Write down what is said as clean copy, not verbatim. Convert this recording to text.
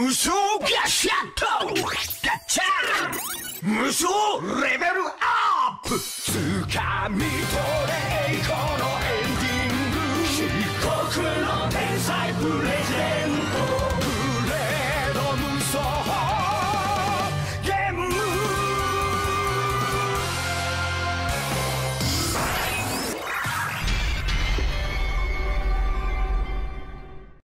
musou gashatガチャmusouレベルアップ掴み取れ栄光のエンディング至極の天才プレゼン